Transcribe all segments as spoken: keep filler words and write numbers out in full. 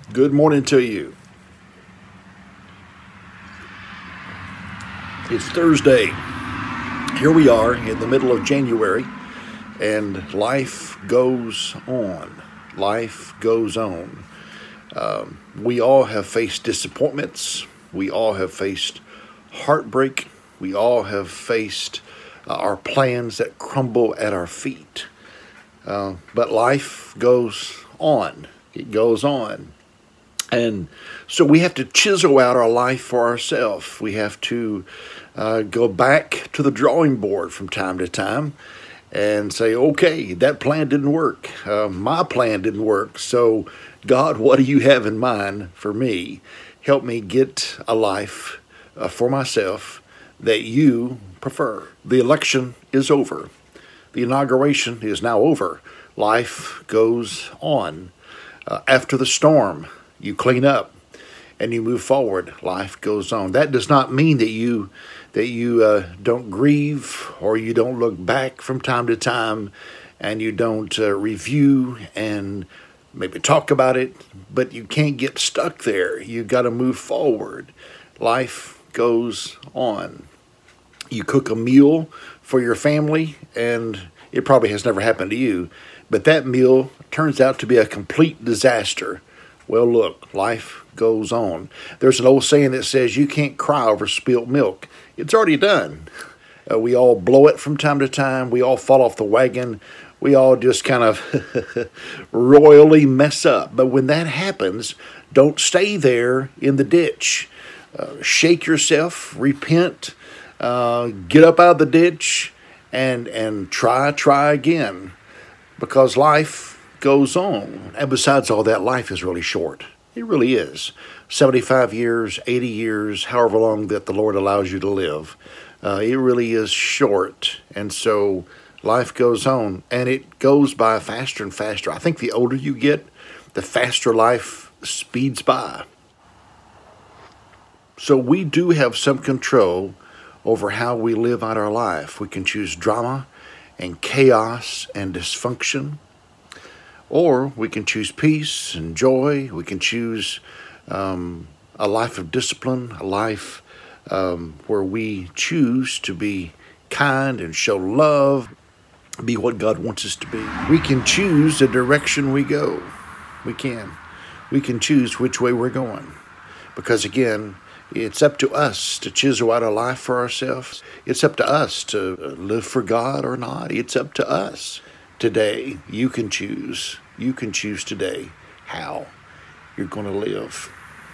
Good morning to you. It's Thursday. Here we are in the middle of January, and life goes on. Life goes on. Um, we all have faced disappointments. We all have faced heartbreak. We all have faced uh, our plans that crumble at our feet. Uh, but life goes on. It goes on. And so we have to chisel out our life for ourselves. We have to uh, go back to the drawing board from time to time and say, okay, that plan didn't work. Uh, my plan didn't work. So, God, what do you have in mind for me? Help me get a life uh, for myself that you prefer. The election is over. The inauguration is now over. Life goes on. Uh, after the storm, you clean up and you move forward. Life goes on. That does not mean that you that you uh, don't grieve or you don't look back from time to time and you don't uh, review and maybe talk about it, but you can't get stuck there. You've got to move forward. Life goes on. You cook a meal for your family, and it probably has never happened to you, but that meal turns out to be a complete disaster. Well, look, life goes on. There's an old saying that says you can't cry over spilt milk. It's already done. Uh, we all blow it from time to time. We all fall off the wagon. We all just kind of royally mess up. But when that happens, don't stay there in the ditch. Uh, shake yourself, repent, uh, get up out of the ditch, and and try, try again. Because life goes on. And besides all that, life is really short. It really is. seventy-five years, eighty years, however long that the Lord allows you to live. Uh, it really is short. And so life goes on. And it goes by faster and faster. I think the older you get, the faster life speeds by. So we do have some control over how we live out our life. We can choose drama and chaos and dysfunction. Or we can choose peace and joy. We can choose um, a life of discipline, a life um, where we choose to be kind and show love, be what God wants us to be. We can choose the direction we go. We can. We can choose which way we're going. Because again, it's up to us to chisel out a life for ourselves. It's up to us to live for God or not. It's up to us. Today, you can choose. You can choose today how you're going to live.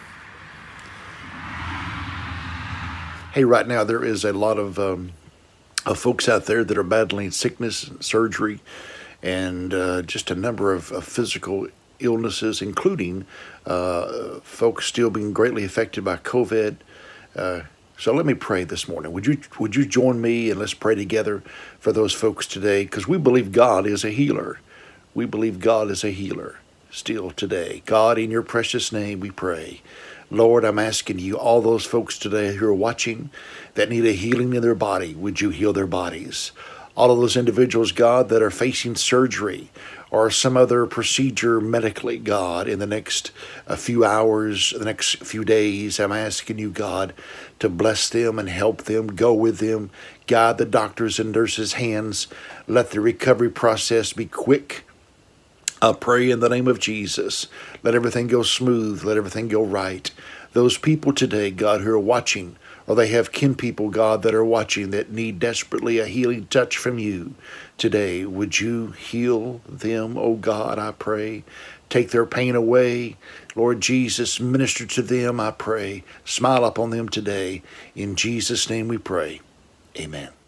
Hey, right now there is a lot of, um, of folks out there that are battling sickness, and surgery, and uh, just a number of, of physical illnesses, including uh, folks still being greatly affected by COVID. Uh, So let me pray this morning. Would you would you join me and let's pray together for those folks today? Because we believe God is a healer. We believe God is a healer still today. God, in your precious name we pray. Lord, I'm asking you, all those folks today who are watching that need a healing in their body, would you heal their bodies? All of those individuals, God, that are facing surgery or some other procedure medically, God, in the next a few hours, the next few days, I'm asking you, God, to bless them and help them, go with them. God, the doctors and nurses' hands, let the recovery process be quick. I pray in the name of Jesus, let everything go smooth, let everything go right. Those people today, God, who are watching, or they have kin people, God, that are watching that need desperately a healing touch from you today. Would you heal them, oh God, I pray. Take their pain away. Lord Jesus, minister to them, I pray. Smile upon them today. In Jesus' name we pray. Amen.